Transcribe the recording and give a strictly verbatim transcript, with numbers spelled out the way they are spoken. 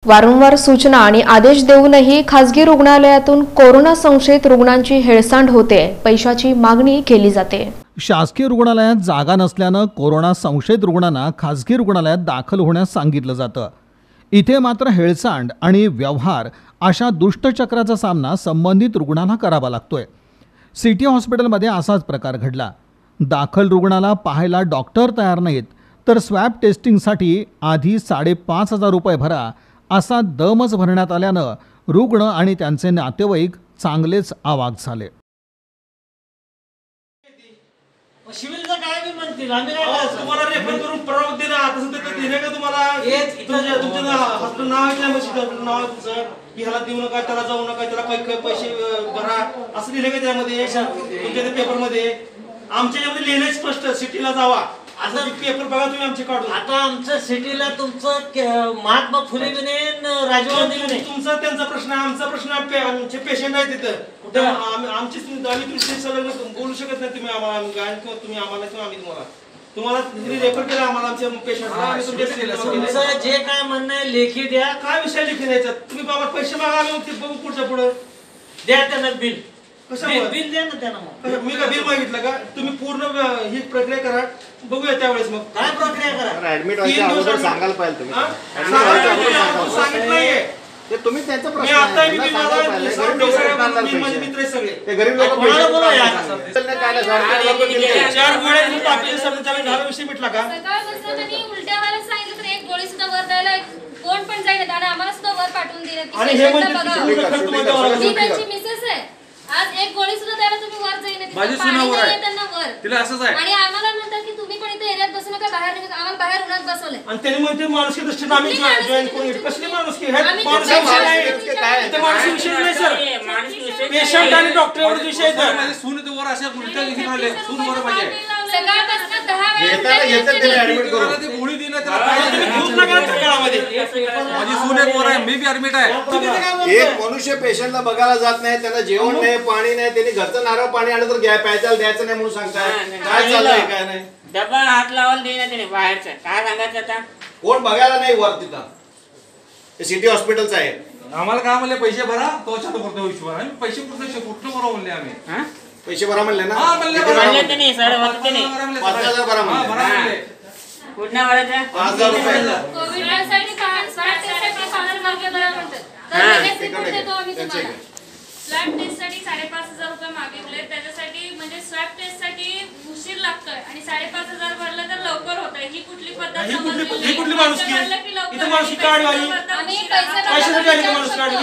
वारंवार सूचना आणि आदेश देऊनही खासगी रुग्णालयातून कोरोना संशयित रुग्णांची हेळसांड होते, पैशाची मागणी केली जाते। शासकीय रुग्णालयात जागा नसल्याने कोरोना संशयित रुग्णांना खासगी रुग्णालयात दाखल होण्यास सांगितलं जातं। इथे मात्र हेळसांड आणि व्यवहार अशा दुष्टचक्राचा सामना संबंधित रुग्णाला करावा लागतोय। सिटी हॉस्पिटलमध्ये असाच प्रकार घडला। दाखल रुग्णाला पाहायला डॉक्टर तयार नाहीत, तर स्वॅब टेस्टिंगसाठी आधी साडेपाच हजार रुपये भरा असा दमच भरण्यात आल्यानं रुग्ण आणि त्यांचे नातेवाईक चांगलेच आवाक झाले। सिव्हिलचं काय बी म्हणतील, आम्ही काय करायचं? तुम्हाला रेफर करून परवा देणं आता सध्या तर देणे का तुम्हाला? तुमच्या तुमचं हॉस्पिटल नाव आहे काय? मशीद हॉस्पिटल नाव आहे तुमचं की ह्याला देऊ नका, त्याला जाऊ नका, त्याला पै- पैसे भरा असं लिहिलं का त्यामध्ये तुमच्या त्या पेपरमध्ये? आमच्या यामध्ये लिहिलंय स्पष्ट, सिटीला जावा आता पेपर बघा तुम्ही आमचे काढून। आता आमचं सिटीला तुमचं महात्मा फुले बी नाही, राजीव गांधी बी नाही। तुमचा त्यांचा प्रश्न आहे, आमचा प्रश्न आहे। आमचे पेशंट आहेत तिथं, आमची आम्ही तुमची सलग बोलू शकत नाही। तुम्ही आम्हाला किंवा तुम्ही आम्हाला किंवा आम्ही तुम्हाला तुम्हाला रेफर केलं आम्हाला आमच्या पेशंटला। तुमचं जे काय म्हणणं आहे लेखी द्या। काय विषय लिखी द्यायचा? तुम्ही बाबा पैसे मागा, आम्ही बघू पुढच्या पुढं द्या त्यांना बिल बिल द्या ना त्यांना। मग मी का बिल मागितलं का? तुम्ही पूर्ण ही प्रक्रिया करा, बघूया त्यावेळेस मग काय प्रक्रिया करा। ऍडमिट व्हायच्या अगोदर सांगायला पाहिजे तुम्ही। सांगितलं नाहीये ते तुम्ही त्यांचा मी प्रश्न आता आहे, मी त्यांना सांगायला पाहिजे. गरीब लोकं कुठून आणणार माझे पैसे? मित्र आहेत सगळे, ते गरीब लोक कोणाला बोलवूया? चार गोळ्या मी टाकले सर, त्याला झाला विषय मिटला का? सकाळपासून त्यांनी उलट्या व्हायला सांगितलं तर एक गोळी सुद्धा वर द्यायला कोण पण जाईल आणि आम्हाला सुद्धा वर पाठवून दिले की आणि हे पेशंटला म्हणजे बघा। खर्च मध्ये वाला मी त्यांची मिसेस आहे, आज एक गोळी सुद्धा द्यायला तुम्ही वर जाईना, माझी पाणी सुनावर नाहीये आहे त्यांना वर। तिला असंच आहे आणि आम्हाला म्हणतात की तुम्ही पण इथे एरियात बसू नका, बाहेर निघा। आम्हाला बाहेर उन्हात बसवलंय आणि त्यांनी म्हणते माणुसकी दृष्टीने आम्ही कुठली माणुसकी जॉईन करून घेतो। कसली माणुसकी? हे आम्ही माणुसकी कुठल्या विषय नाही, माणुसकी काय? इथे माणुसकी विषय नाही सर, पेशंट आणि डॉक्टर एवढाच विषय आहे। माझे सून ते वर अशा उलट्या घेऊन आले, सून वर पाहिजे सकाळपासून दहा येताना येतात वेळा त्याला ऍडमिट करून ती गोळी देणं त्याला तुम्ही पाहिजे। घेऊन नका त्या काळामध्ये। माझी सून एक वर आहे, मी बी ऍडमिट आहे। तुम्ही ते काय बोलताय? एक मनुष्य पेशंटला बघायला जात नाही, त्याला जेवण नाही, पाणी नाही, त्यांनी घरचं नारळ पाणी आणलं तर घ्या, प्यायला द्यायचं नाही म्हणून सांगताय। काय चाललंय काय नाही? डबा हात लावायला देईना त्याने बाहेरचं, काय सांगायचं आता? कोण बघायला नाही वर तिथं? हे सिटी हॉस्पिटलचं आहे। आम्हाला काय म्हणले पैसे भरा, तो छातो करतो हिशोबाने। आम्ही पैसे कुठले कुठलं भरा म्हणले आम्ही। हा? पैसे भरा म्हणले ना? हा, म्हणले किती भरा. भरा म्हणले म्हणले? त्याने साडे होते त्याने पाच हजार भरा हा, म्हणले। भरा म्हणले। कुठल्या भरायचं? पाच हजार रुपये कोविडसाठी स्वॅब टेस्टसाठी पाच हजार रुपये भरा म्हणतात, तर हा. लगेच रिपोर्ट देतो आम्ही तुम्हाला। स्वॅब टेस्टसाठी साडेपाच हजार रुपये मागितले, त्याच्यासाठी म्हणजे स्वॅब टेस्टसाठी उशीर लागतोय आणि साडेपाच हजार भरलं तर लवकर होतंय। ही कुठली पद्धत ही कुठली समजलेली ही कुठली नाही. माणुसकी? भरलं की लवकर इथं माणुसकी काढ वाली, आम्ही पैसे पैशासाठी आली का माणुसकी काढ?